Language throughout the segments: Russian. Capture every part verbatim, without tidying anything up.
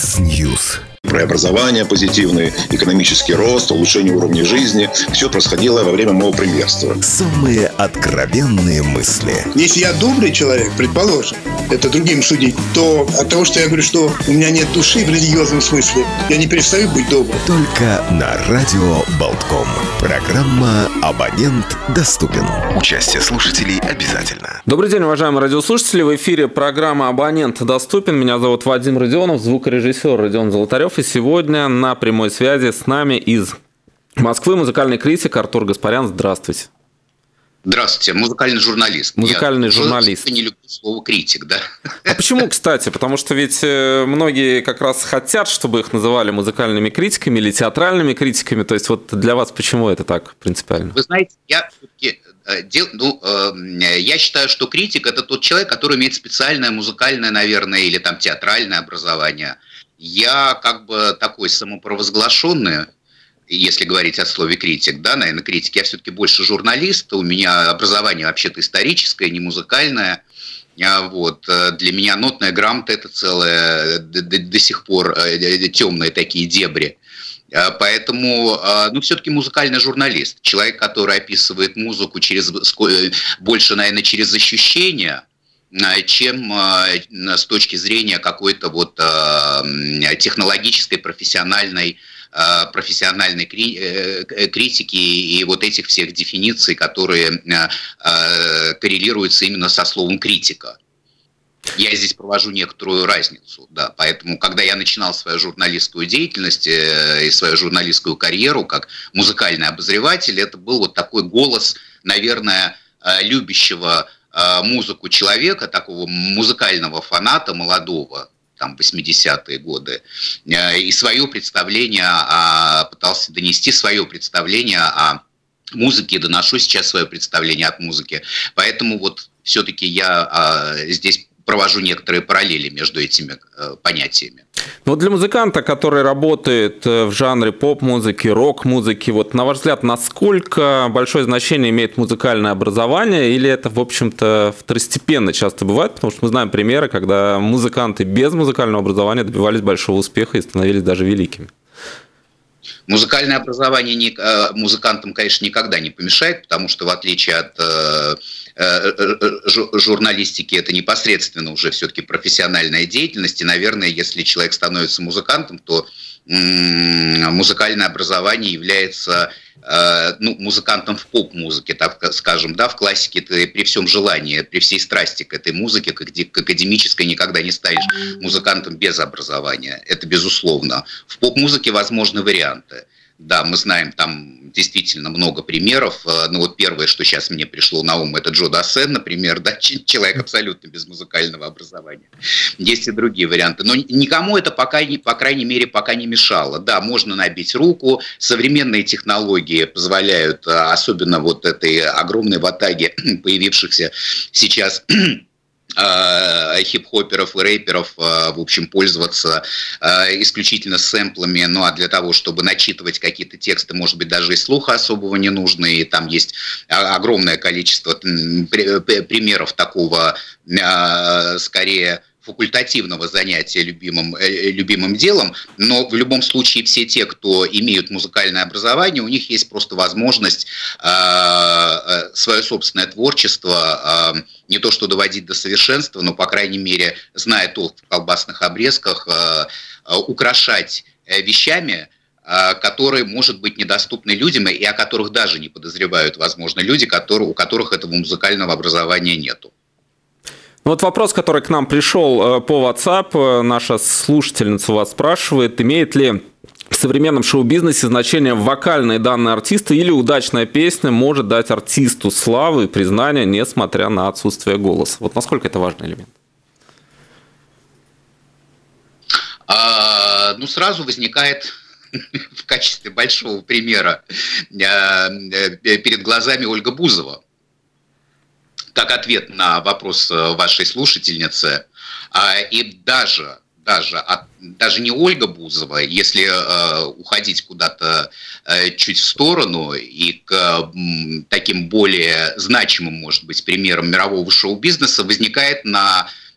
Яндекс.Ньюс. Преобразования позитивные, экономический рост, улучшение уровня жизни. Все происходило во время моего премьерства. Самые откровенные мысли. Если я добрый человек, предположим, это другим судить, то от того, что я говорю, что у меня нет души в религиозном смысле, я не перестаю быть добрым. Только на радио Болтком. Программа «Абонент доступен». Участие слушателей обязательно. Добрый день, уважаемые радиослушатели. В эфире программа «Абонент доступен». Меня зовут Вадим Родионов, звукорежиссер Родион Золотарев. И сегодня на прямой связи с нами из Москвы музыкальный критик Артур Гаспарян. Здравствуйте. Здравствуйте, музыкальный журналист. Музыкальный Я журналист. Я не люблю слово критик, да. А почему, кстати? Потому что ведь многие как раз хотят, чтобы их называли музыкальными критиками или театральными критиками. То есть вот для вас почему это так принципиально? Вы знаете, я ну, я считаю, что критик – это тот человек, который имеет специальное музыкальное, наверное, или там театральное образование. Я как бы такой самопровозглашенный, если говорить о слове критик, да, наверное, критик, я все-таки больше журналист, у меня образование вообще-то историческое, не музыкальное. Вот. Для меня нотная грамота – это целое, до, до, до сих пор темные такие дебри. Поэтому, ну, все-таки музыкальный журналист, человек, который описывает музыку через, больше, наверное, через ощущения, чем с точки зрения какой-то вот технологической, профессиональной, профессиональной критики и вот этих всех дефиниций, которые коррелируются именно со словом критика. Я здесь провожу некоторую разницу, да, поэтому, когда я начинал свою журналистскую деятельность и свою журналистскую карьеру как музыкальный обозреватель, это был вот такой голос, наверное, любящего музыку человека, такого музыкального фаната молодого, там, восьмидесятые годы, и свое представление, пытался донести свое представление о музыке, доношу сейчас свое представление от музыки. Поэтому вот все-таки я здесь провожу некоторые параллели между этими понятиями. Вот для музыканта, который работает в жанре поп-музыки, рок-музыки, вот на ваш взгляд, насколько большое значение имеет музыкальное образование, или это, в общем-то, второстепенно часто бывает, потому что мы знаем примеры, когда музыканты без музыкального образования добивались большого успеха и становились даже великими? Музыкальное образование не, музыкантам, конечно, никогда не помешает, потому что в отличие от э, э, журналистики, это непосредственно уже все-таки профессиональная деятельность. И, наверное, если человек становится музыкантом, то э, музыкальное образование является э, ну, музыкантом в поп-музыке, так скажем, да, в классике ты при всем желании, при всей страсти к этой музыке, к академической, никогда не станешь музыкантом без образования. Это безусловно. В поп-музыке возможны варианты. Да, мы знаем там действительно много примеров. Ну вот первое, что сейчас мне пришло на ум, это Джо Дассен, например, да, человек абсолютно без музыкального образования. Есть и другие варианты. Но никому это пока, по крайней мере, пока не мешало. Да, можно набить руку. Современные технологии позволяют, особенно вот этой огромной ватаге появившихся сейчас хип-хоперов и рэперов, в общем, пользоваться исключительно сэмплами, ну а для того, чтобы начитывать какие-то тексты, может быть, даже и слуха особого не нужно, и там есть огромное количество примеров такого, скорее, факультативного занятия любимым, любимым делом, но в любом случае все те, кто имеют музыкальное образование, у них есть просто возможность э, свое собственное творчество э, не то что доводить до совершенства, но, по крайней мере, зная толк в колбасных обрезках, э, э, украшать вещами, э, которые, может быть, недоступны людям и о которых даже не подозревают, возможно, люди, которые, у которых этого музыкального образования нету. Вот вопрос, который к нам пришел по WhatsApp. Наша слушательница вас спрашивает, имеет ли в современном шоу-бизнесе значение вокальные данные артиста или удачная песня может дать артисту славу и признание, несмотря на отсутствие голоса? Вот насколько это важный элемент? А, ну, сразу возникает в качестве большого примера перед глазами Ольга Бузова. Как ответ на вопрос вашей слушательницы, и даже, даже, даже не Ольга Бузова, если уходить куда-то чуть в сторону и к таким более значимым, может быть, примерам мирового шоу-бизнеса, возникает на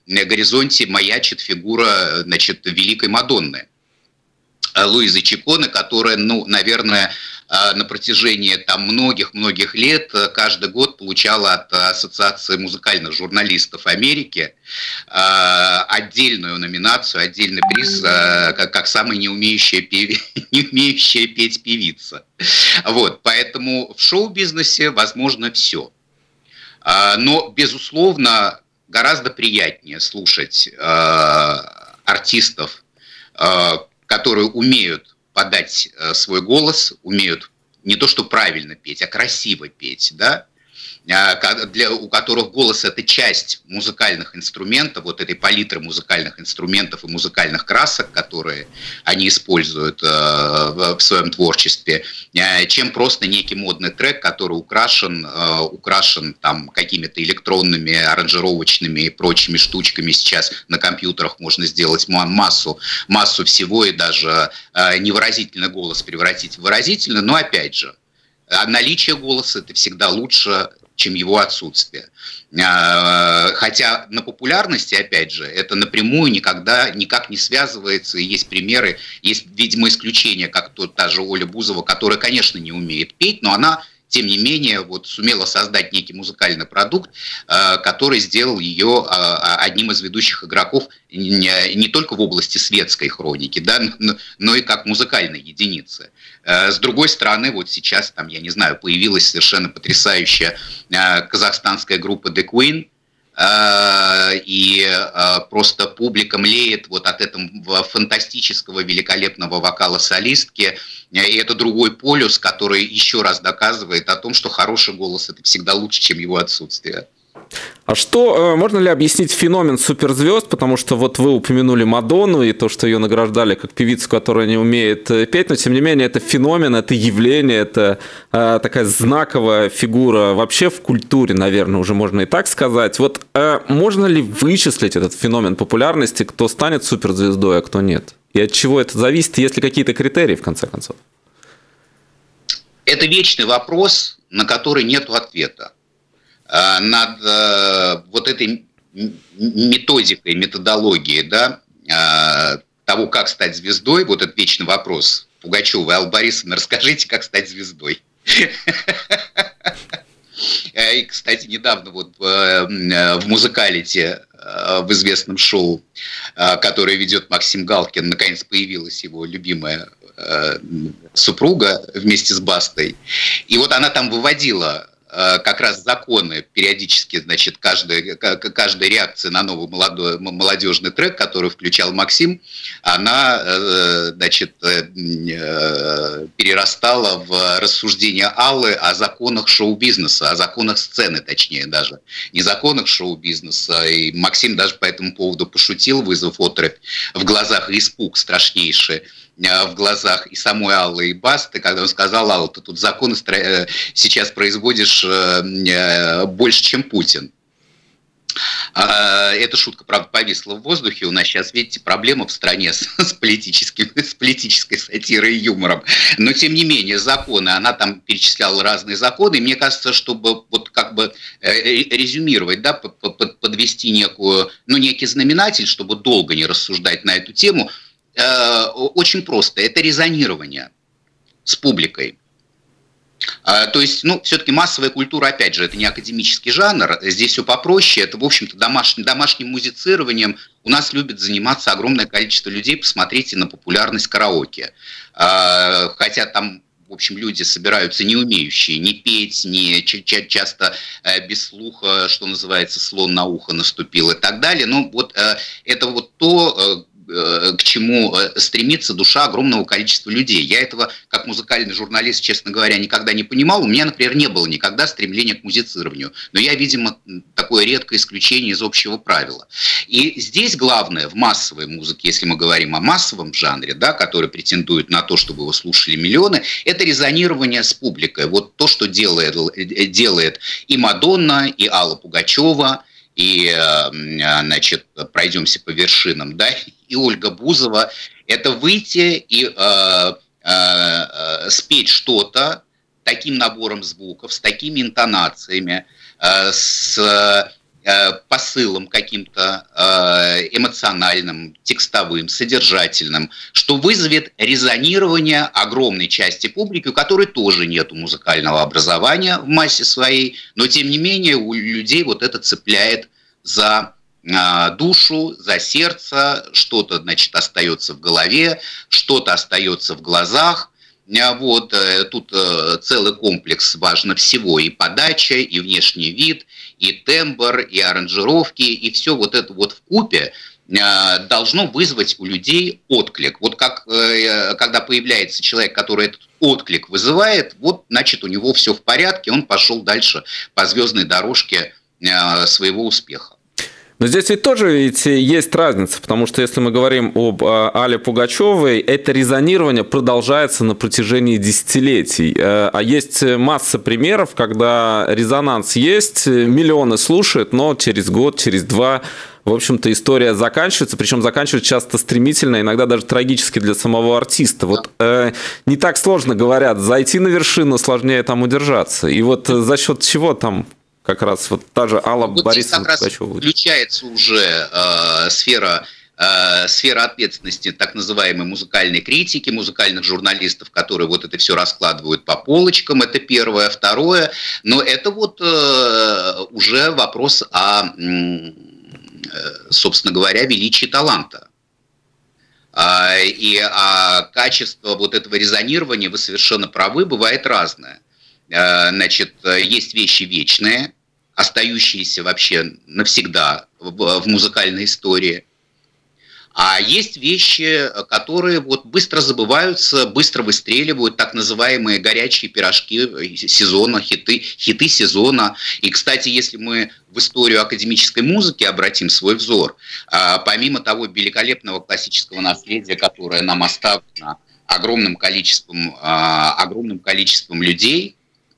горизонте маячит фигура, значит, великой Мадонны Луизы Чиконе, которая, ну, наверное, на протяжении там многих-многих лет каждый год получала от Ассоциации музыкальных журналистов Америки отдельную номинацию, отдельный приз, как, как самая не умеющая, пев... не умеющая петь певица. Вот, поэтому в шоу-бизнесе возможно все. Но, безусловно, гораздо приятнее слушать артистов, которые умеют подать свой голос, умеют не то что правильно петь, а красиво петь, да, для, у которых голос – это часть музыкальных инструментов, вот этой палитры музыкальных инструментов и музыкальных красок, которые они используют э, в своем творчестве, э, чем просто некий модный трек, который украшен, э, украшен там какими-то электронными, аранжировочными и прочими штучками. Сейчас на компьютерах можно сделать массу, массу всего и даже э, невыразительный голос превратить в выразительный, но опять же, наличие голоса – это всегда лучше, чем его отсутствие. Хотя на популярности, опять же, это напрямую никогда никак не связывается. И есть примеры, есть, видимо, исключения, как тот, та же Оля Бузова, которая, конечно, не умеет петь, но она, тем не менее, вот, сумела создать некий музыкальный продукт, который сделал ее одним из ведущих игроков не, не только в области светской хроники, да, но, но и как музыкальной единицы. С другой стороны, вот сейчас, там, я не знаю, появилась совершенно потрясающая казахстанская группа The Queen, и просто публика млеет вот от этого фантастического, великолепного вокала солистки. И это другой полюс, который еще раз доказывает о том, что хороший голос – это всегда лучше, чем его отсутствие. А что, можно ли объяснить феномен суперзвезд? Потому что вот вы упомянули Мадонну и то, что ее награждали как певицу, которая не умеет петь, но тем не менее это феномен, это явление, это э, такая знаковая фигура вообще в культуре, наверное, уже можно и так сказать. Вот э, можно ли вычислить этот феномен популярности, кто станет суперзвездой, а кто нет? И от чего это зависит, есть ли какие-то критерии, в конце концов? Это вечный вопрос, на который нет ответа. Над э, вот этой методикой, методологией, да, э, того, как стать звездой, вот этот вечный вопрос. Пугачева и Алла Борисовна, расскажите, как стать звездой. И, кстати, недавно вот в музыкалите, в известном шоу, которое ведет Максим Галкин, наконец появилась его любимая супруга вместе с Бастой. И вот она там выводила как раз законы периодически, значит, каждая, каждая реакция на новый молодой, молодежный трек, который включал Максим, она, значит, перерастала в рассуждение Аллы о законах шоу-бизнеса, о законах сцены, точнее даже, не законах шоу-бизнеса. И Максим даже по этому поводу пошутил, вызвав оторопь в глазах и испуг страшнейший в глазах и самой Аллы, и Басты, когда он сказал: Алла, ты тут законы сейчас производишь больше, чем Путин. Эта шутка, правда, повисла в воздухе. У нас сейчас, видите, проблема в стране с, с, политическим, с политической сатирой и юмором. Но, тем не менее, законы, она там перечисляла разные законы. И мне кажется, чтобы вот как бы резюмировать, да, подвести некую, ну, некий знаменатель, чтобы долго не рассуждать на эту тему, очень просто. Это резонирование с публикой. То есть, ну, все-таки массовая культура, опять же, это не академический жанр, здесь все попроще, это, в общем-то, домашним, домашним музицированием у нас любит заниматься огромное количество людей, посмотрите на популярность караоке. Хотя там, в общем, люди собираются не умеющие ни петь, ни часто без слуха, что называется, слон на ухо наступил и так далее. Ну, вот это вот то, к чему стремится душа огромного количества людей. Я этого, как музыкальный журналист, честно говоря, никогда не понимал. У меня, например, не было никогда стремления к музицированию. Но я, видимо, такое редкое исключение из общего правила. И здесь главное в массовой музыке, если мы говорим о массовом жанре, да, который претендует на то, чтобы его слушали миллионы, это резонирование с публикой. Вот то, что делает, делает и Мадонна, и Алла Пугачева, и, значит, пройдемся по вершинам, да, и Ольга Бузова, это выйти и э, э, спеть что-то таким набором звуков, с такими интонациями, э, с посылом каким-то эмоциональным, текстовым, содержательным, что вызовет резонирование огромной части публики, у которой тоже нет музыкального образования в массе своей, но тем не менее у людей вот это цепляет за душу, за сердце, что-то, значит, остается в голове, что-то остается в глазах. Вот, тут целый комплекс важно всего, и подача, и внешний вид, и тембр, и аранжировки, и все вот это вот вкупе должно вызвать у людей отклик. Вот как, когда появляется человек, который этот отклик вызывает, вот, значит, у него все в порядке, он пошел дальше по звездной дорожке своего успеха. Но здесь ведь тоже ведь есть разница, потому что если мы говорим об Алле Пугачевой, это резонирование продолжается на протяжении десятилетий. А есть масса примеров, когда резонанс есть, миллионы слушают, но через год, через два, в общем-то, история заканчивается, причем заканчивается часто стремительно, иногда даже трагически для самого артиста. Вот э, не так сложно, говорят, зайти на вершину, сложнее там удержаться. И вот за счет чего там... Как раз вот та же Алла вот Борисовна Пугачева. Здесь как раз включается уже э, сфера, э, сфера ответственности так называемой музыкальной критики, музыкальных журналистов, которые вот это все раскладывают по полочкам, это первое. Второе, но это вот э, уже вопрос о, э, собственно говоря, величии таланта. Э, и а качество вот этого резонирования, вы совершенно правы, бывает разное. Значит, есть вещи вечные, остающиеся вообще навсегда в, в музыкальной истории. А есть вещи, которые вот быстро забываются, быстро выстреливают, так называемые горячие пирожки сезона, хиты, хиты сезона. И, кстати, если мы в историю академической музыки обратим свой взор, помимо того великолепного классического наследия, которое нам оставлено огромным количеством, огромным количеством людей,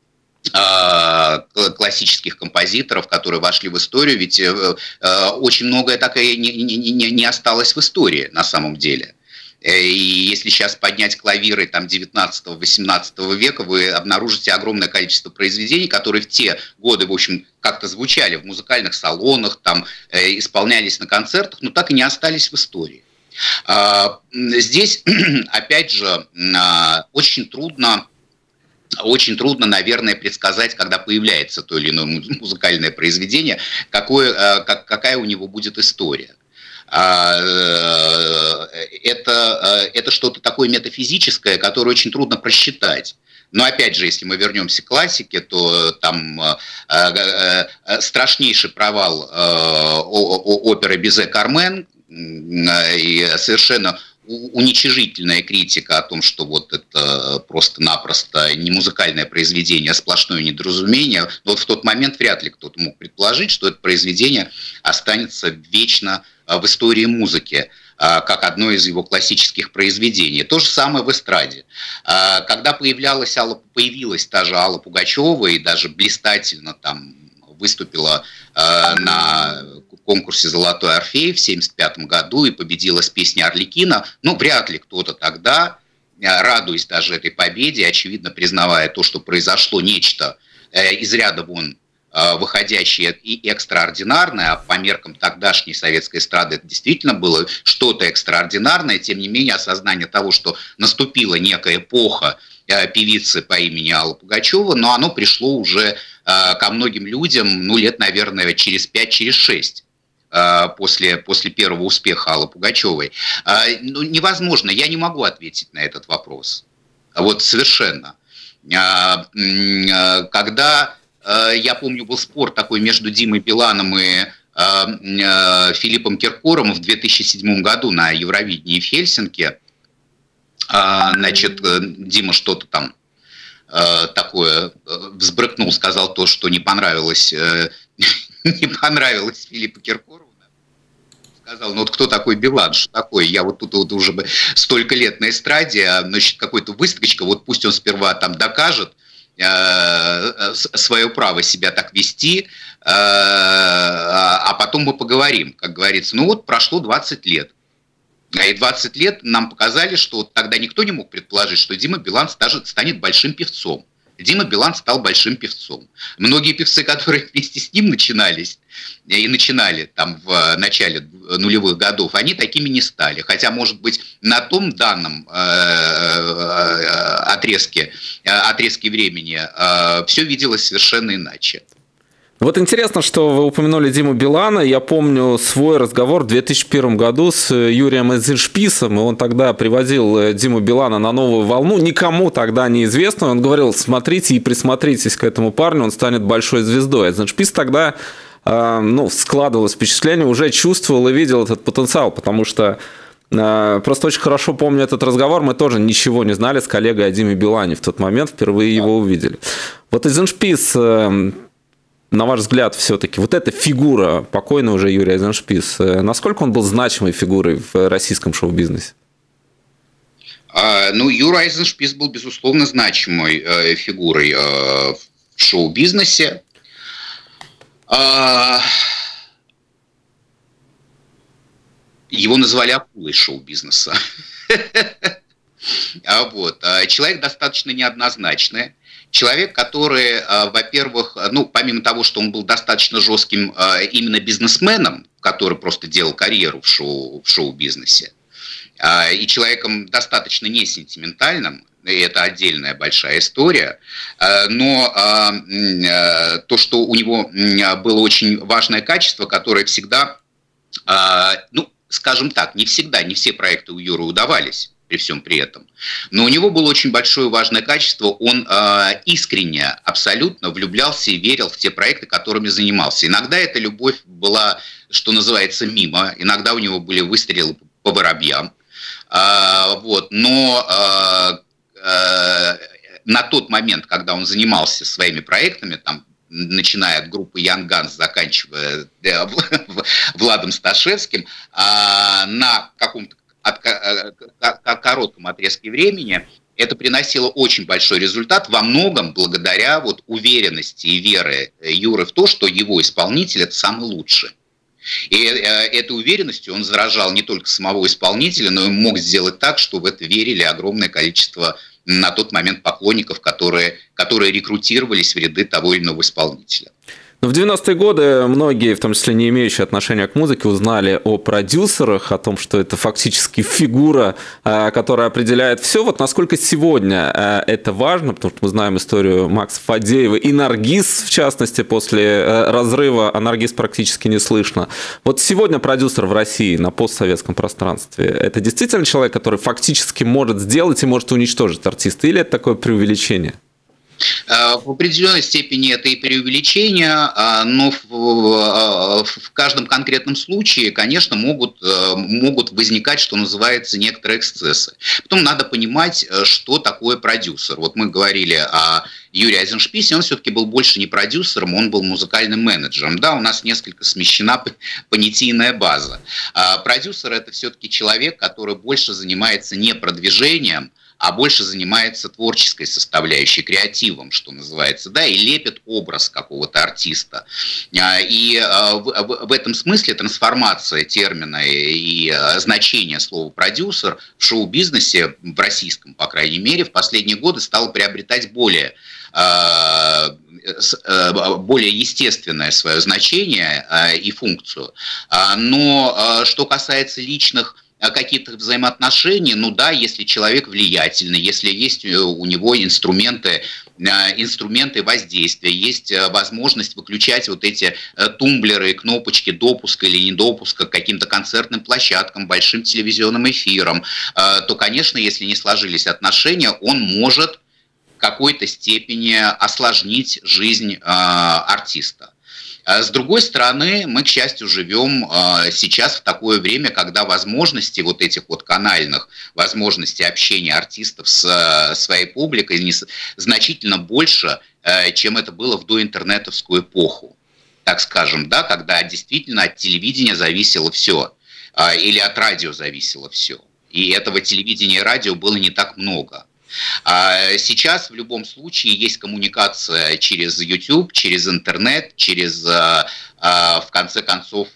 классических композиторов, которые вошли в историю, ведь очень многое так и не, не, не осталось в истории на самом деле. И если сейчас поднять клавиры там, девятнадцатого-восемнадцатого века, вы обнаружите огромное количество произведений, которые в те годы, в общем, как-то звучали в музыкальных салонах, там, исполнялись на концертах, но так и не остались в истории. Здесь, опять же, очень трудно Очень трудно, наверное, предсказать, когда появляется то или иное музыкальное произведение, какое, как, какая у него будет история. Это, это что-то такое метафизическое, которое очень трудно просчитать. Но опять же, если мы вернемся к классике, то там страшнейший провал оперы Бизе «Кармен» и совершенно уничижительная критика о том, что вот это просто-напросто не музыкальное произведение, а сплошное недоразумение. Но вот в тот момент вряд ли кто-то мог предположить, что это произведение останется вечно в истории музыки, как одно из его классических произведений. То же самое в эстраде. Когда появлялась, Алла, появилась та же Алла Пугачева и даже блистательно там выступила на конкурсе «Золотой Орфей» в семьдесят пятом году и победила с песней «Арлекино», ну, вряд ли кто-то тогда, радуясь даже этой победе, очевидно признавая то, что произошло нечто из ряда вон выходящее и экстраординарное, а по меркам тогдашней советской эстрады это действительно было что-то экстраординарное, тем не менее осознание того, что наступила некая эпоха певицы по имени Алла Пугачева, но оно пришло уже ко многим людям, ну, лет, наверное, через пять, через шесть. После, после первого успеха Аллы Пугачевой. Ну, невозможно, я не могу ответить на этот вопрос. Вот совершенно. Когда, я помню, был спор такой между Димой Биланом и Филиппом Киркоровым в две тысячи седьмом году на Евровидении в Хельсинки, значит, Дима что-то там такое взбрыкнул, сказал то, что не понравилось, не понравилось Филиппу Киркорову. Сказал, ну вот кто такой Билан, что такое? Я вот тут вот уже столько лет на эстраде, а, значит, какой-то выскочка, вот пусть он сперва там докажет э, свое право себя так вести, э, а потом мы поговорим, как говорится. Ну вот прошло двадцать лет. И двадцать лет нам показали, что тогда никто не мог предположить, что Дима Билан станет большим певцом. Дима Билан стал большим певцом. Многие певцы, которые вместе с ним начинались и начинали там в начале нулевых годов, они такими не стали. Хотя, может быть, на том данном отрезке, отрезке времени все виделось совершенно иначе. Вот интересно, что вы упомянули Диму Билана. Я помню свой разговор в две тысячи первом году с Юрием Эйзеншписом, и он тогда приводил Диму Билана на новую волну, никому тогда неизвестную. Он говорил: смотрите и присмотритесь к этому парню, он станет большой звездой. Эйзеншпис тогда, ну, складывалось впечатление, уже чувствовал и видел этот потенциал, потому что просто очень хорошо помню этот разговор. Мы тоже ничего не знали с коллегой о Диме Билане в тот момент, впервые его увидели. Вот Эйзеншпис, на ваш взгляд, все-таки вот эта фигура, покойный уже Юрий Эйзеншпис, насколько он был значимой фигурой в российском шоу-бизнесе? Ну, Юра Эйзеншпис был, безусловно, значимой фигурой в шоу-бизнесе. Его называли акулой шоу-бизнеса. Вот. Человек достаточно неоднозначный. Человек, который, во-первых, ну, помимо того, что он был достаточно жестким именно бизнесменом, который просто делал карьеру в, шоу, в шоу-бизнесе, и человеком достаточно несентиментальным, и это отдельная большая история, но то, что у него было очень важное качество, которое всегда, ну, скажем так, не всегда, не все проекты у Юры удавались, при всем при этом. Но у него было очень большое важное качество. Он э, искренне, абсолютно влюблялся и верил в те проекты, которыми занимался. Иногда эта любовь была, что называется, мимо. Иногда у него были выстрелы по воробьям. Э, вот. Но э, э, на тот момент, когда он занимался своими проектами, там, начиная от группы Young Guns, заканчивая э, Владом Сташевским, э, на каком-то от коротком отрезке времени это приносило очень большой результат, во многом благодаря вот уверенности и вере Юры в то, что его исполнитель – это самый лучший. И этой уверенностью он заражал не только самого исполнителя, но и мог сделать так, что в это верили огромное количество на тот момент поклонников, которые, которые рекрутировались в ряды того или иного исполнителя. В девяностые годы многие, в том числе не имеющие отношения к музыке, узнали о продюсерах, о том, что это фактически фигура, которая определяет все. Вот насколько сегодня это важно, потому что мы знаем историю Макса Фадеева и Наргиз, в частности, после разрыва, а Наргиз практически не слышно. Вот сегодня продюсер в России на постсоветском пространстве – это действительно человек, который фактически может сделать и может уничтожить артиста, или это такое преувеличение? В определенной степени это и преувеличение, но в каждом конкретном случае, конечно, могут, могут возникать, что называется, некоторые эксцессы. Потом надо понимать, что такое продюсер. Вот мы говорили о Юрии Эйзеншписе, он все-таки был больше не продюсером, он был музыкальным менеджером. Да, у нас несколько смещена понятийная база. Продюсер – это все-таки человек, который больше занимается не продвижением, а больше занимается творческой составляющей, креативом, что называется, да, и лепит образ какого-то артиста. И в этом смысле трансформация термина и значения слова «продюсер» в шоу-бизнесе, в российском, по крайней мере, в последние годы стало приобретать более, более естественное свое значение и функцию. Но что касается личных каких-то взаимоотношений, ну да, если человек влиятельный, если есть у него инструменты, инструменты воздействия, есть возможность выключать вот эти тумблеры, кнопочки допуска или недопуска к каким-то концертным площадкам, большим телевизионным эфирам, то, конечно, если не сложились отношения, он может в какой-то степени осложнить жизнь артиста. С другой стороны, мы, к счастью, живем сейчас в такое время, когда возможности вот этих вот канальных, возможностей общения артистов с своей публикой значительно больше, чем это было в доинтернетовскую эпоху, так скажем, да, когда действительно от телевидения зависело все, или от радио зависело все. И этого телевидения и радио было не так много. Сейчас в любом случае есть коммуникация через YouTube, через интернет, через, в конце концов,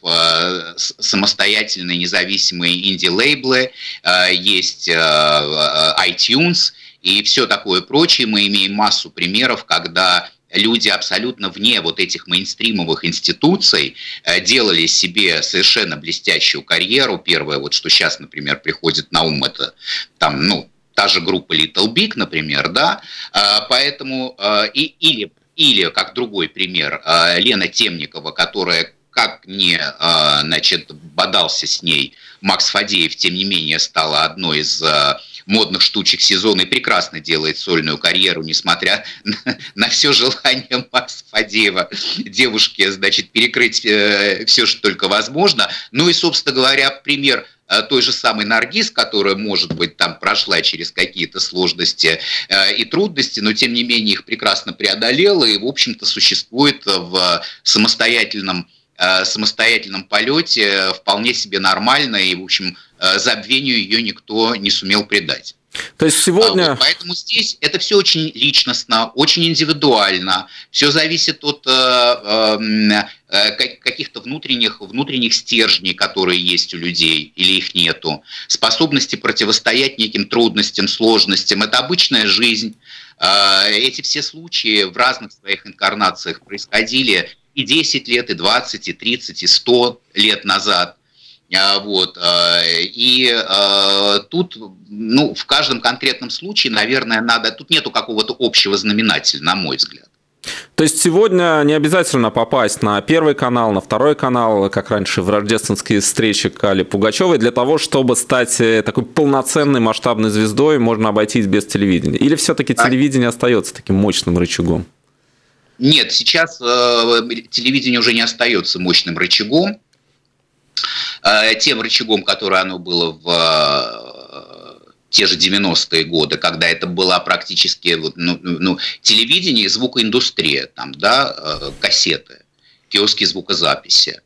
самостоятельные независимые инди-лейблы, есть iTunes, и все такое прочее. Мы имеем массу примеров, когда люди абсолютно вне вот этих мейнстримовых институций делали себе совершенно блестящую карьеру. Первое, вот что сейчас, например, приходит на ум, это там, ну, та же группа Little Big, например, да, поэтому, и, или, или, как другой пример, Лена Темникова, которая, как не, значит, бодался с ней Макс Фадеев, тем не менее стала одной из модных штучек сезона и прекрасно делает сольную карьеру, несмотря на, на все желание Макса Фадеева девушке, значит, перекрыть э, все, что только возможно. Ну и, собственно говоря, пример э, той же самой Наргиз, которая, может быть, там прошла через какие-то сложности э, и трудности, но, тем не менее, их прекрасно преодолела и, в общем-то, существует в самостоятельном самостоятельном полете вполне себе нормально, и, в общем, забвению ее никто не сумел предать. То есть сегодня... Вот, поэтому здесь это все очень личностно, очень индивидуально, все зависит от э, э, каких-то внутренних, внутренних стержней, которые есть у людей, или их нету, способности противостоять неким трудностям, сложностям. Это обычная жизнь. Э, эти все случаи в разных своих инкарнациях происходили и десять лет, и двадцать, и тридцать, и сто лет назад. Вот. И тут, ну, в каждом конкретном случае, наверное, надо... Тут нету какого-то общего знаменателя, на мой взгляд. То есть сегодня не обязательно попасть на Первый канал, на Второй канал, как раньше в рождественские встречи к Алле Пугачевой, для того, чтобы стать такой полноценной масштабной звездой, можно обойтись без телевидения? Или все-таки телевидение остается таким мощным рычагом? Нет, сейчас э, телевидение уже не остается мощным рычагом, э, тем рычагом, которое оно было в э, те же девяностые годы, когда это была практически вот, ну, ну, телевидение и звукоиндустрия, там, да, э, кассеты, киоски звукозаписи.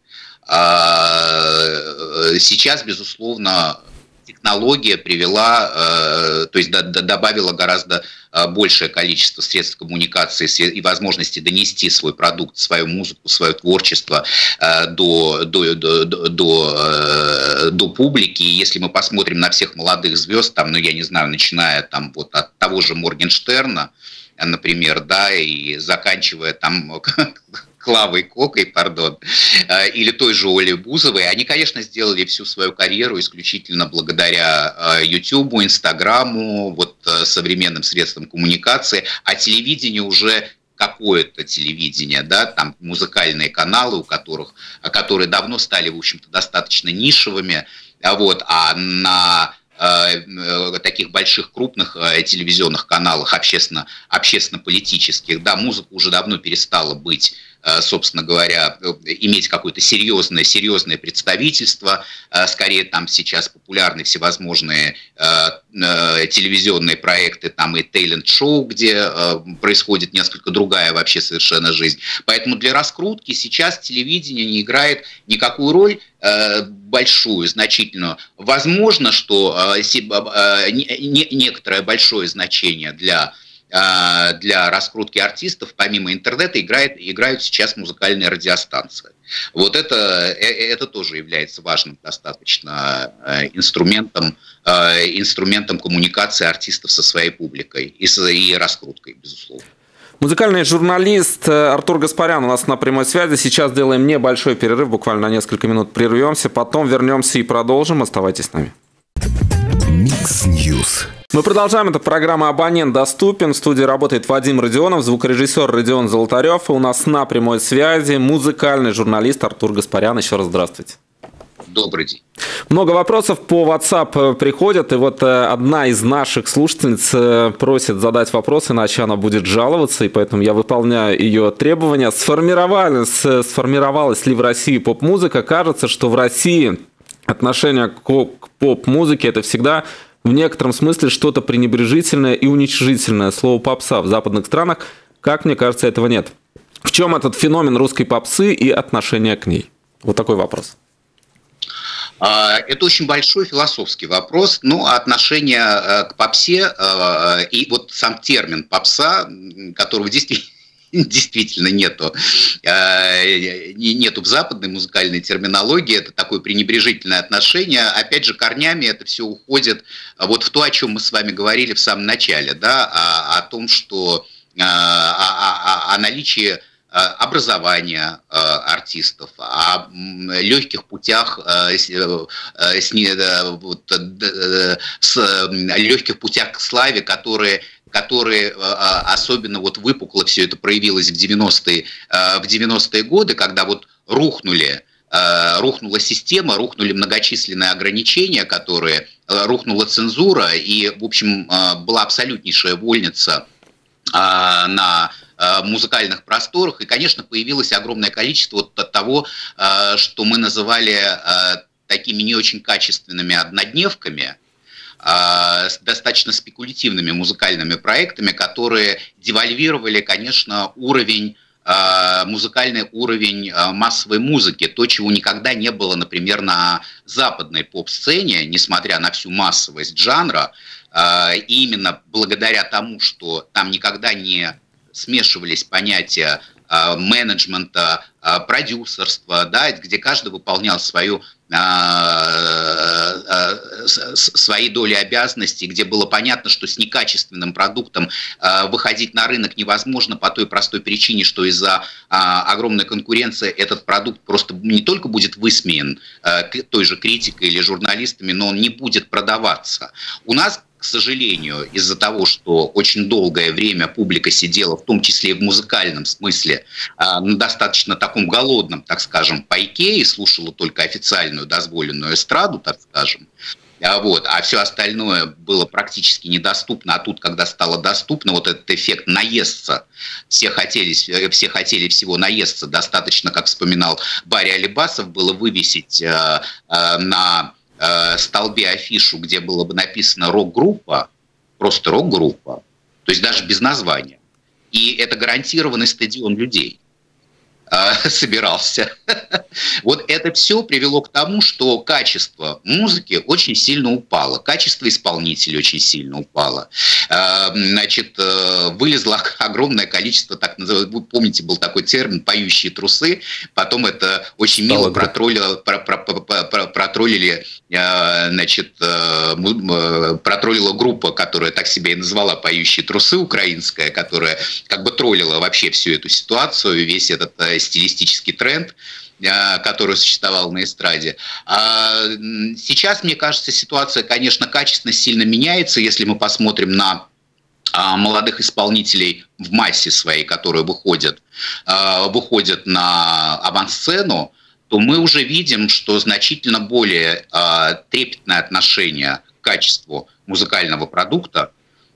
А, э, сейчас, безусловно, технология привела, э, то есть д- д- добавила гораздо э, большее количество средств коммуникации и возможности донести свой продукт, свою музыку, свое творчество э, до, до, до, до, э, до публики. И если мы посмотрим на всех молодых звезд, там, ну, я не знаю, начиная там, вот, от того же Моргенштерна, например, да, и заканчивая там... Клавой Кокой, пардон, или той же Олей Бузовой, они, конечно, сделали всю свою карьеру исключительно благодаря Ютубу, Инстаграму, вот современным средствам коммуникации, а телевидение уже какое-то телевидение, да, там музыкальные каналы, у которых, которые давно стали, в общем-то, достаточно нишевыми, вот, а на таких больших крупных телевизионных каналах общественно, общественно-политических, да, музыка уже давно перестала быть, собственно говоря, иметь какое-то серьезное, серьезное представительство. Скорее там сейчас популярны всевозможные телевизионные проекты, там и талент-шоу, где происходит несколько другая вообще совершенно жизнь. Поэтому для раскрутки сейчас телевидение не играет никакую роль большую, значительную. Возможно, что некоторое большое значение для для раскрутки артистов, помимо интернета, играет, играют сейчас музыкальные радиостанции. Вот это, это тоже является важным достаточно инструментом, инструментом коммуникации артистов со своей публикой и, с, и раскруткой, безусловно. Музыкальный журналист Артур Гаспарян у нас на прямой связи. Сейчас делаем небольшой перерыв, буквально на несколько минут прервемся, потом вернемся и продолжим. Оставайтесь с нами. Микс Ньюс. Мы продолжаем. Это программа «Абонент доступен». В студии работает Вадим Родионов, звукорежиссер Родион Золотарев. И у нас на прямой связи музыкальный журналист Артур Гаспарян. Еще раз здравствуйте. Добрый день. Много вопросов по WhatsApp приходят. И вот одна из наших слушательниц просит задать вопрос, иначе она будет жаловаться. И поэтому я выполняю ее требования. Сформировалась, сформировалась ли в России поп-музыка? Кажется, что в России отношение к поп-музыке – это всегда... в некотором смысле что-то пренебрежительное и уничижительное. Слово «попса» в западных странах, как мне кажется, этого нет. В чем этот феномен русской попсы и отношение к ней? Вот такой вопрос. Это очень большой философский вопрос, но отношение к попсе и вот сам термин «попса», которого действительно действительно нету, нету в западной музыкальной терминологии, это такое пренебрежительное отношение, опять же, корнями это все уходит вот в то, о чем мы с вами говорили в самом начале, да, о, о том, что о, о, о наличии образования э, артистов, о легких путях, э, с, э, с, вот, э, с легких путях к славе, которые, которые э, особенно вот выпукло все это проявилось в девяностые, э, в девяностые годы, когда вот рухнули, э, рухнула система, рухнули многочисленные ограничения, которые, э, рухнула цензура, и, в общем, э, была абсолютнейшая вольница э, на музыкальных просторах, и, конечно, появилось огромное количество вот того, что мы называли такими не очень качественными однодневками, с достаточно спекулятивными музыкальными проектами, которые девальвировали, конечно, уровень, музыкальный уровень массовой музыки, то, чего никогда не было, например, на западной поп-сцене, несмотря на всю массовость жанра, и именно благодаря тому, что там никогда не смешивались понятия э, менеджмента, э, продюсерства, да, где каждый выполнял свою, э, э, э, свои доли обязанностей, где было понятно, что с некачественным продуктом э, выходить на рынок невозможно по той простой причине, что из-за э, огромной конкуренции этот продукт просто не только будет высмеян э, той же критикой или журналистами, но он не будет продаваться. У нас, к сожалению, из-за того, что очень долгое время публика сидела, в том числе и в музыкальном смысле, на достаточно таком голодном, так скажем, пайке и слушала только официальную дозволенную эстраду, так скажем, вот, а все остальное было практически недоступно, а тут, когда стало доступно, вот этот эффект наесться, все хотели, все хотели всего наесться, достаточно, как вспоминал Барри Алибасов, было вывесить э, э, на столбе афишу, где было бы написано рок-группа, просто рок-группа, то есть даже без названия. И это гарантированный стадион людей э, собирался. Вот это все привело к тому, что качество музыки очень сильно упало, качество исполнителей очень сильно упало. Э, значит, э, вылезло огромное количество, так называемых, вы помните, был такой термин «поющие трусы», потом это очень Стало мило протроллило, про, про, про, про, протроллили, э, значит, э, протроллила группа, которая так себя и назвала «Поющие трусы», украинская, которая как бы троллила вообще всю эту ситуацию, весь этот э, стилистический тренд, который существовал на эстраде. Сейчас, мне кажется, ситуация, конечно, качественно сильно меняется, если мы посмотрим на молодых исполнителей в массе своей, которые выходят, выходят на авансцену, то мы уже видим, что значительно более трепетное отношение к качеству музыкального продукта.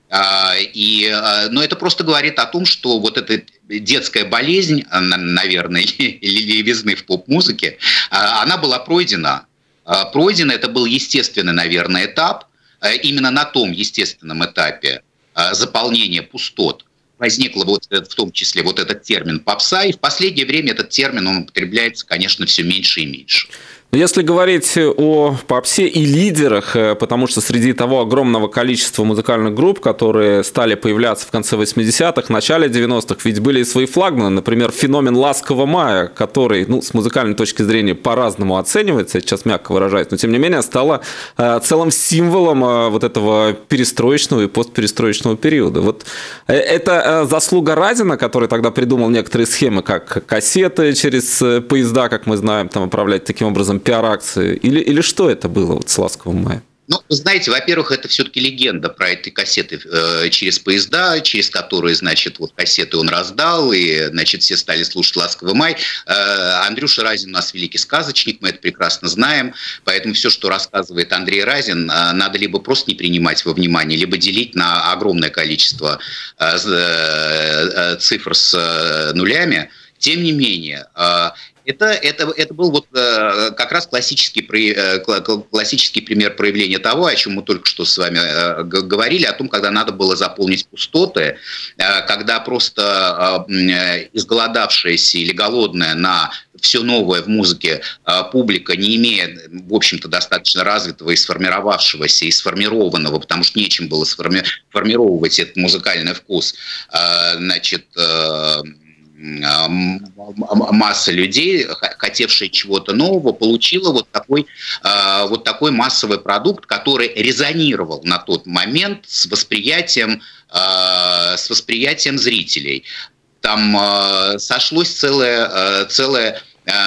И, но это просто говорит о том, что вот эта детская болезнь, наверное, или левизны в поп-музыке, она была пройдена. Пройдена, это был естественный, наверное, этап. Именно на том естественном этапе заполнения пустот возникла вот, в том числе вот этот термин попса, и в последнее время этот термин, он употребляется, конечно, все меньше и меньше. Если говорить о попсе и лидерах, потому что среди того огромного количества музыкальных групп, которые стали появляться в конце восьмидесятых, в начале девяностых, ведь были и свои флагманы, например, феномен «Ласкового мая», который, ну, с музыкальной точки зрения по-разному оценивается, сейчас мягко выражаясь, но тем не менее стало целым символом вот этого перестроечного и постперестроечного периода. Вот это заслуга Разина, который тогда придумал некоторые схемы, как кассеты через поезда, как мы знаем, там управлять таким образом пиар-акции, или, или что это было вот с «Ласковым маем»? Ну, знаете, во-первых, это все-таки легенда про эти кассеты э, через поезда, через которые, значит, вот кассеты он раздал, и, значит, все стали слушать «Ласковый май». Э, Андрюша Разин у нас великий сказочник, мы это прекрасно знаем, поэтому все, что рассказывает Андрей Разин, э, надо либо просто не принимать во внимание, либо делить на огромное количество э, э, цифр с э, нулями. Тем не менее, э, Это, это, это был вот э, как раз классический, э, классический пример проявления того, о чем мы только что с вами э, говорили, о том, когда надо было заполнить пустоты, э, когда просто э, изголодавшаяся или голодная на все новое в музыке э, публика, не имея, в общем-то, достаточно развитого и сформировавшегося, и сформированного, потому что нечем было сформировать этот музыкальный вкус, э, значит, э, масса людей, хотевшая чего-то нового, получила вот такой, вот такой массовый продукт, который резонировал на тот момент с восприятием, с восприятием зрителей. Там сошлось целое, целое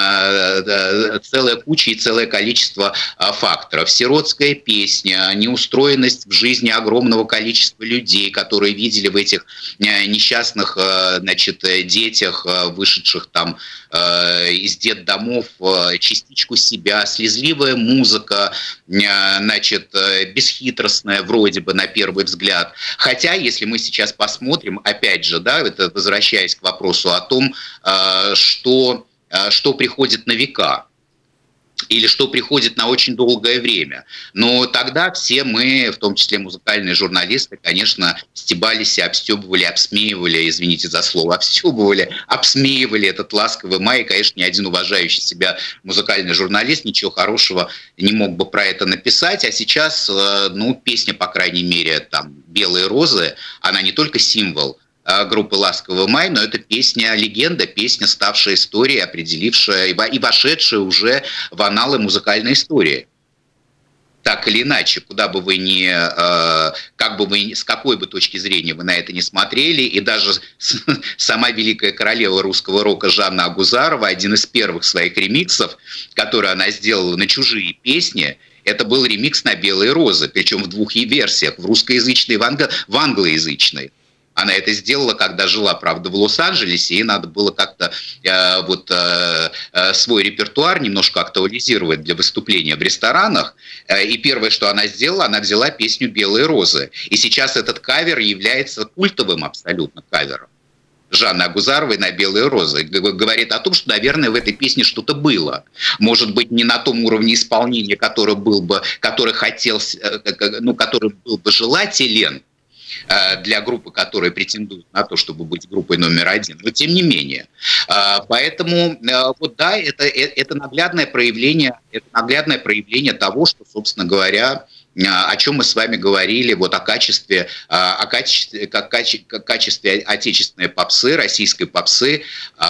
целая куча и целое количество факторов. Сиротская песня, неустроенность в жизни огромного количества людей, которые видели в этих несчастных, значит, детях, вышедших там из детдомов, частичку себя, слезливая музыка, значит, бесхитростная вроде бы на первый взгляд. Хотя, если мы сейчас посмотрим, опять же, да, это возвращаясь к вопросу о том, что что приходит на века или что приходит на очень долгое время. Но тогда все мы, в том числе музыкальные журналисты, конечно, стебались и обстебывали, обсмеивали, извините за слово, обстебывали, обсмеивали этот ласковый май. И, конечно, ни один уважающий себя музыкальный журналист ничего хорошего не мог бы про это написать. А сейчас, ну, песня, по крайней мере, там, «Белые розы», она не только символ группы «Ласковый май», но это песня-легенда, песня, ставшая историей, определившая и вошедшая уже в аналы музыкальной истории. Так или иначе, куда бы вы ни, как бы вы, с какой бы точки зрения вы на это не смотрели, и даже сама великая королева русского рока Жанна Агузарова, один из первых своих ремиксов, который она сделала на чужие песни, это был ремикс на «Белые розы», причем в двух версиях, в русскоязычной и в англоязычной. Она это сделала, когда жила, правда, в Лос-Анджелесе, и надо было как-то э, вот, э, э, свой репертуар немножко актуализировать для выступления в ресторанах. Э, и первое, что она сделала, она взяла песню «Белые розы». И сейчас этот кавер является культовым абсолютно кавером Жанны Агузаровой на «Белые розы». Говорит о том, что, наверное, в этой песне что-то было. Может быть, не на том уровне исполнения, который был бы, который хотел, ну, который был бы желателен для группы, которая претендует на то, чтобы быть группой номер один. Но тем не менее. Поэтому, вот да, это, это, наглядное проявление, это наглядное проявление того, что, собственно говоря, о чем мы с вами говорили, вот о качестве, о качестве, как качестве, как качестве отечественной попсы, российской попсы,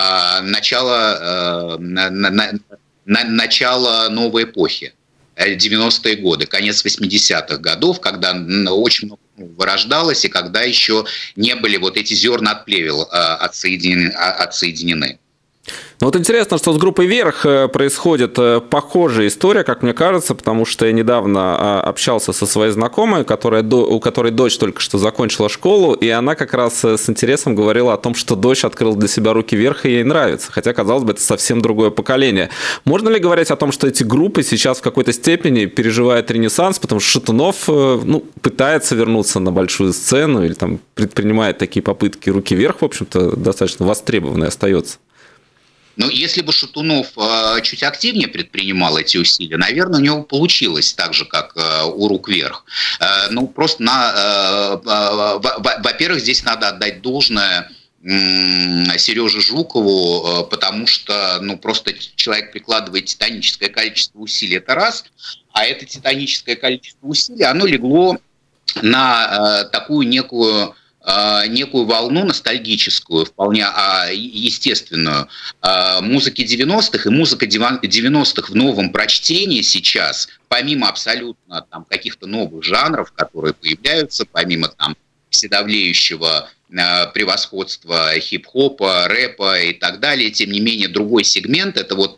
начала, на, на, на, начала новой эпохи. девяностые годы, конец восьмидесятых годов, когда очень много вырождалось, и когда еще не были вот эти зерна от плевел отсоединены. отсоединены. Ну вот интересно, что с группой «Вверх» происходит похожая история, как мне кажется, потому что я недавно общался со своей знакомой, которая, у которой дочь только что закончила школу, и она как раз с интересом говорила о том, что дочь открыла для себя «Руки вверх», и ей нравится, хотя, казалось бы, это совсем другое поколение. Можно ли говорить о том, что эти группы сейчас в какой-то степени переживают ренессанс, потому что Шатунов, ну, пытается вернуться на большую сцену или там предпринимает такие попытки, «Руки вверх», в общем-то, достаточно востребованной остается? Но если бы Шатунов э, чуть активнее предпринимал эти усилия, наверное, у него получилось так же, как э, у «Рук вверх». Э, ну, просто, на, э, э, во-первых, здесь надо отдать должное э, Сереже Жукову, э, потому что, ну, просто человек прикладывает титаническое количество усилий, это раз, а это титаническое количество усилий, оно легло на э, такую некую... некую волну ностальгическую, вполне естественную, музыки девяностых, и музыка девяностых в новом прочтении сейчас, помимо абсолютно там каких-то новых жанров, которые появляются, помимо там вседавлеющего превосходства хип-хопа, рэпа и так далее, тем не менее другой сегмент, это вот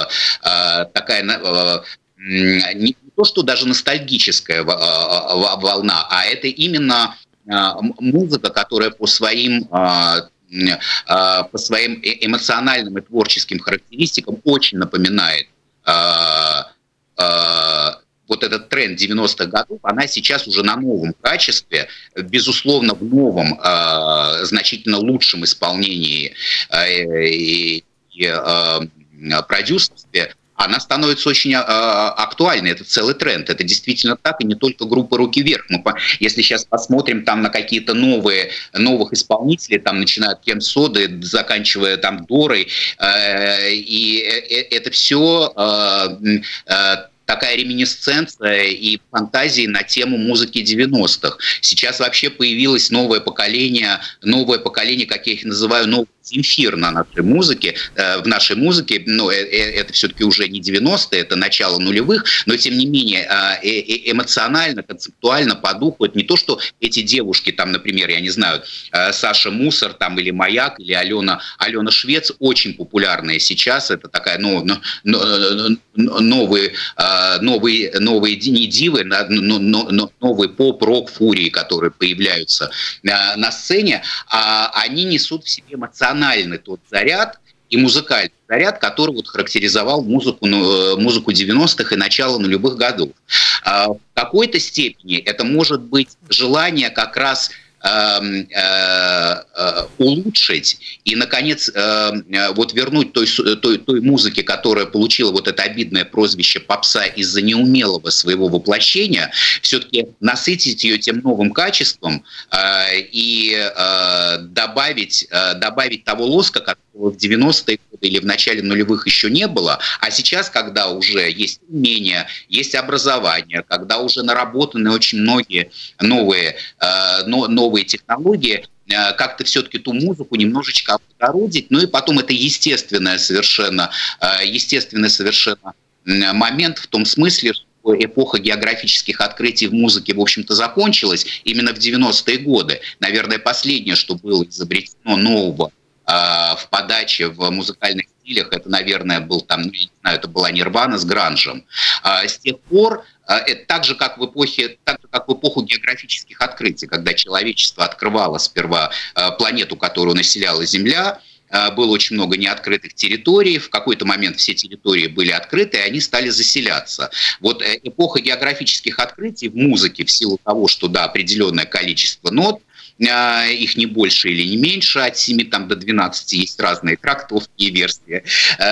такая не то, что даже ностальгическая волна, а это именно музыка, которая по своим, по своим эмоциональным и творческим характеристикам очень напоминает вот этот тренд девяностых годов, она сейчас уже на новом качестве, безусловно, в новом, значительно лучшем исполнении и продюсерстве, она становится очень э, актуальной. Это целый тренд. Это действительно так, и не только группа «Руки вверх». Мы, если сейчас посмотрим там на какие-то новые, новых исполнителей, там, начиная от Кем Соды, заканчивая там Дорой, э, и э, это все э, э, такая реминисценция и фантазии на тему музыки девяностых. Сейчас вообще появилось новое поколение, новое поколение, как я их называю, новый Земфир на нашей музыке, э, в нашей музыке, но э, э, это все-таки уже не девяностые, это начало нулевых, но тем не менее э, э, эмоционально, концептуально, по духу, это не то, что эти девушки, там, например, я не знаю, э, Саша Мусор, там, или Маяк, или Алена, Алена Швец, очень популярные сейчас, это такая, ну, ну, ну, новые, э, новые, новые не дивы, но, но, но, новые поп-рок фурии, которые появляются на, на сцене, а они несут в себе эмоциональный тот заряд и музыкальный заряд, который вот характеризовал музыку, музыку девяностых и начала нулевых годов. В какой-то степени это может быть желание как раз улучшить и, наконец, вот вернуть той, той, той музыке, которая получила вот это обидное прозвище попса из-за неумелого своего воплощения, все-таки насытить ее тем новым качеством и добавить, добавить того лоска, которого в девяностые годы или в начале нулевых еще не было, а сейчас, когда уже есть умения, есть образование, когда уже наработаны очень многие новые, новые технологии, как-то все-таки ту музыку немножечко облагородить, ну и потом это естественное совершенно, естественный совершенно момент в том смысле, что эпоха географических открытий в музыке, в общем-то, закончилась именно в девяностые годы. Наверное, последнее, что было изобретено нового в подаче в музыкальных стилях, это, наверное, был там, ну, не знаю, это была Нирвана с гранжем. С тех пор это так же, как в эпохе, так же, как в эпоху географических открытий, когда человечество открывало сперва планету, которую населяла Земля, было очень много неоткрытых территорий, в какой-то момент все территории были открыты, и они стали заселяться. Вот эпоха географических открытий в музыке, в силу того, что, да, определенное количество нот, их не больше или не меньше, от семи там, до двенадцати есть разные трактовки и версии.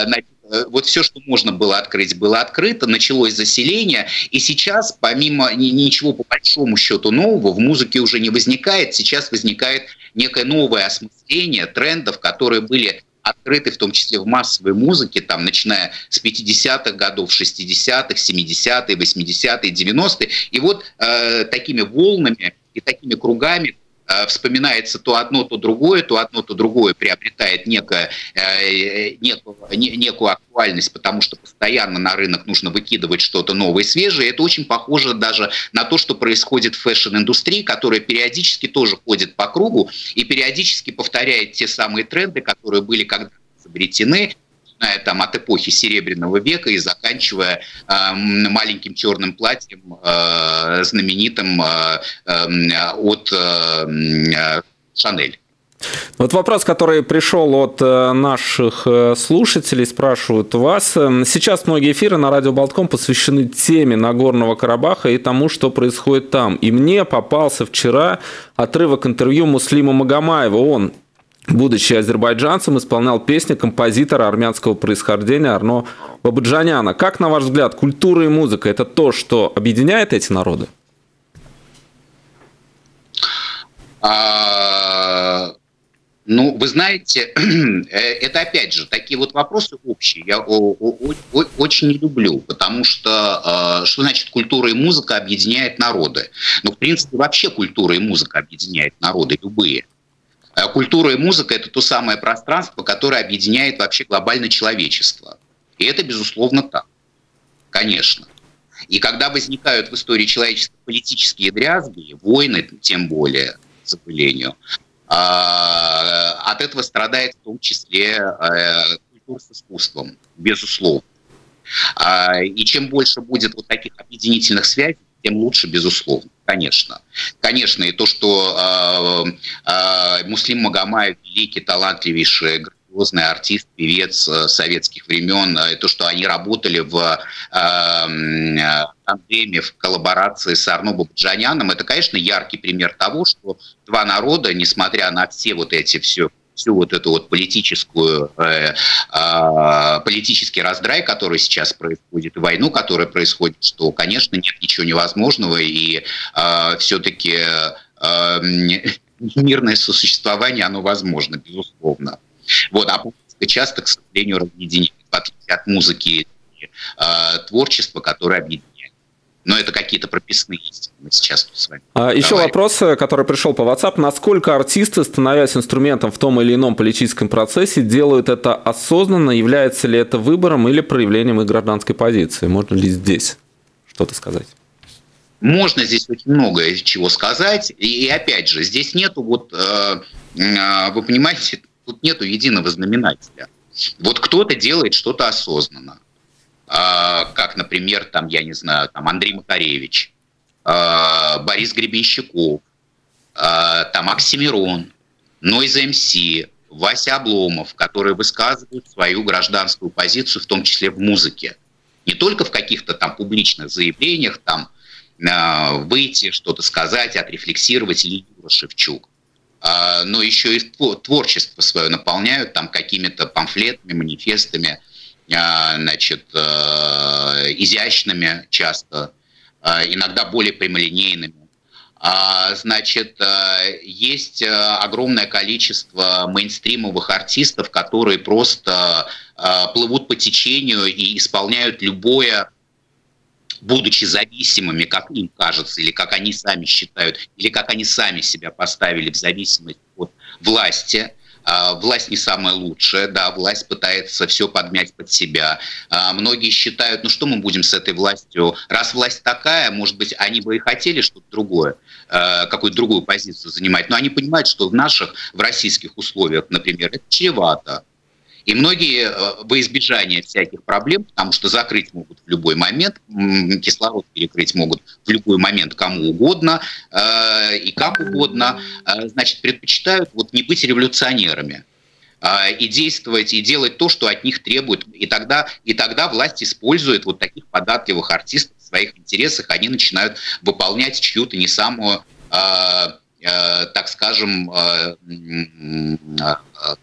Вот все, что можно было открыть, было открыто, началось заселение, и сейчас, помимо ничего по большому счету нового, в музыке уже не возникает, сейчас возникает некое новое осмысление трендов, которые были открыты в том числе в массовой музыке, там, начиная с пятидесятых годов, шестидесятых, семидесятых, восьмидесятых, девяностых, и вот э, такими волнами и такими кругами вспоминается то одно, то другое, то одно, то другое приобретает некое, э, некую, не, некую актуальность, потому что постоянно на рынок нужно выкидывать что-то новое и свежее. Это очень похоже даже на то, что происходит в фэшн-индустрии, которая периодически тоже ходит по кругу и периодически повторяет те самые тренды, которые были когда-то изобретены, там, от эпохи Серебряного века и заканчивая э, маленьким черным платьем, э, знаменитым э, э, от э, Шанель. Вот вопрос, который пришел от наших слушателей, спрашивают вас. Сейчас многие эфиры на радио Болтком посвящены теме Нагорного Карабаха и тому, что происходит там. И мне попался вчера отрывок интервью Муслима Магомаева. Он, будучи азербайджанцем, исполнял песни композитора армянского происхождения Арно Бабаджаняна. Как, на ваш взгляд, культура и музыка – это то, что объединяет эти народы? А, ну, вы знаете, это, опять же, такие вот вопросы общие. Я о, о, о, очень не люблю, потому что, что значит культура и музыка объединяет народы? Ну, в принципе, вообще культура и музыка объединяет народы, любые. Культура и музыка – это то самое пространство, которое объединяет вообще глобальное человечество. И это, безусловно, так. Конечно. И когда возникают в истории человечества политические дрязги, войны, тем более, к сожалению, от этого страдает в том числе культура с искусством, безусловно. И чем больше будет вот таких объединительных связей, тем лучше, безусловно, конечно. Конечно, и то, что э, э, Муслим Магомаев, великий, талантливейший, грандиозный артист, певец э, советских времен, и то, что они работали в э, тандеме, в коллаборации с Арно Бабаджаняном, это, конечно, яркий пример того, что два народа, несмотря на все вот эти все всю вот эту вот политическую, э, э, политический раздрай, который сейчас происходит, и войну, которая происходит, что, конечно, нет ничего невозможного, и э, все-таки э, мирное сосуществование, оно возможно, безусловно. Вот, а политика часто, к сожалению, разъединяет, в отличие от музыки творчество, которое объединяет. Но это какие-то прописные истины. Мы сейчас тут с вами а, еще вопрос, который пришел по WhatsApp. Насколько артисты, становясь инструментом в том или ином политическом процессе, делают это осознанно? Является ли это выбором или проявлением их гражданской позиции? Можно ли здесь что-то сказать? Можно здесь очень много чего сказать. И, и опять же, здесь нету, вот, э, э, вы понимаете, тут нету единого знаменателя. Вот кто-то делает что-то осознанно. Как, например, там, я не знаю, там Андрей Макаревич, Борис Гребенщиков, там Оксимирон, Нойз эм си, Вася Обломов, которые высказывают свою гражданскую позицию, в том числе в музыке. Не только в каких-то там публичных заявлениях, там выйти, что-то сказать, отрефлексировать, или Юра Шевчук, но еще и творчество свое наполняют там какими-то памфлетами, манифестами, значит, изящными часто, иногда более прямолинейными. Значит, есть огромное количество мейнстримовых артистов, которые просто плывут по течению и исполняют любое, будучи зависимыми, как им кажется, или как они сами считают, или как они сами себя поставили в зависимость от власти. Власть не самая лучшая, да, власть пытается все подмять под себя. Многие считают, ну что мы будем с этой властью, раз власть такая, может быть, они бы и хотели что-то другое, какую-то другую позицию занимать, но они понимают, что в наших, в российских условиях, например, это чревато. И многие во избежание всяких проблем, потому что закрыть могут в любой момент, кислород перекрыть могут в любой момент кому угодно э, и как угодно, э, значит, предпочитают вот не быть революционерами э, и действовать, и делать то, что от них требуют. И тогда, и тогда власть использует вот таких податливых артистов в своих интересах, они начинают выполнять чью-то не самую, э, э, так скажем, э, э,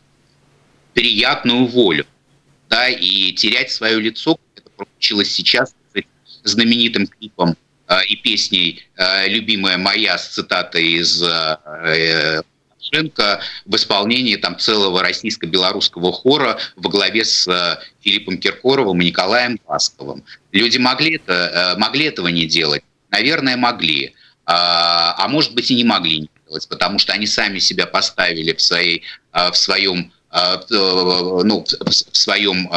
приятную волю, да, и терять свое лицо, это получилось сейчас с знаменитым клипом э, и песней э, «Любимая моя» с цитатой из э, Шенко в исполнении там целого российско-белорусского хора во главе с э, Филиппом Киркоровым и Николаем Басковым. Люди могли, это, э, могли этого не делать? Наверное, могли. А, а может быть, и не могли не делать, потому что они сами себя поставили в, своей, э, в своем ну, в своем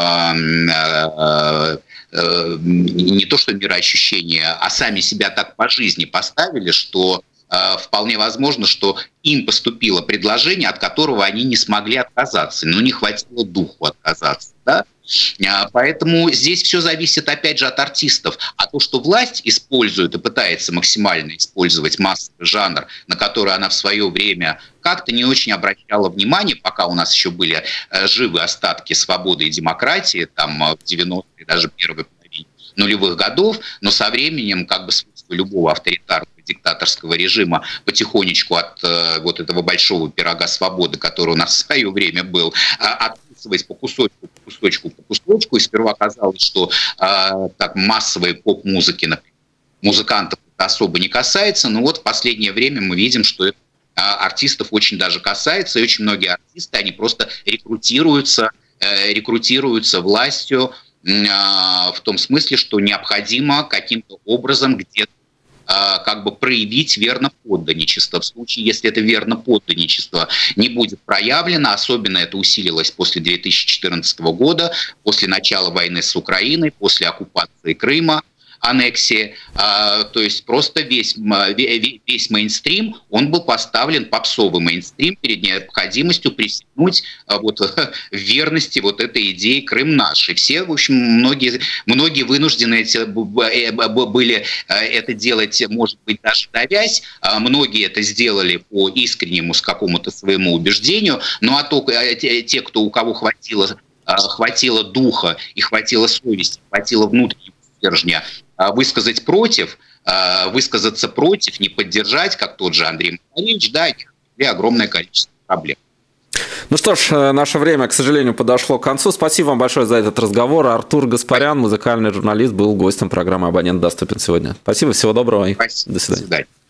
не то что мироощущение, а сами себя так по жизни поставили, что вполне возможно, что им поступило предложение, от которого они не смогли отказаться, но не хватило духу отказаться. Да? Поэтому здесь все зависит, опять же, от артистов. А то, что власть использует и пытается максимально использовать массовый жанр, на который она в свое время как-то не очень обращала внимания, пока у нас еще были живы остатки свободы и демократии, там в девяностые, даже первой половине нулевых годов, но со временем как бы свойство любого авторитарного диктаторского режима потихонечку от э, вот этого большого пирога свободы, который у нас в свое время был, э, отписываясь по кусочку, по кусочку, по кусочку, и сперва казалось, что э, так массовой поп-музыки, например, музыкантов это особо не касается, но вот в последнее время мы видим, что это э, артистов очень даже касается, и очень многие артисты, они просто рекрутируются, э, рекрутируются властью э, в том смысле, что необходимо каким-то образом где-то как бы проявить верноподданничество. В случае, если это верноподданничество не будет проявлено, особенно это усилилось после две тысячи четырнадцатого года, после начала войны с Украиной, после оккупации Крыма, аннексии, то есть просто весь, весь мейнстрим, он был поставлен, попсовый мейнстрим, перед необходимостью присягнуть вот, в верности вот этой идеи «Крым наш». И все, в общем, многие, многие вынуждены эти, были это делать, может быть, даже давясь, многие это сделали по искреннему, с какому-то своему убеждению, ну а то те, кто, у кого хватило, хватило духа и хватило совести, хватило внутреннего стержня, высказать против, высказаться против, не поддержать, как тот же Андрей Макаревич, да, и огромное количество проблем. Ну что ж, наше время, к сожалению, подошло к концу. Спасибо вам большое за этот разговор. Артур Гаспарян, музыкальный журналист, был гостем программы «Абонент доступен» сегодня. Спасибо, всего доброго и Спасибо. До свидания. До свидания.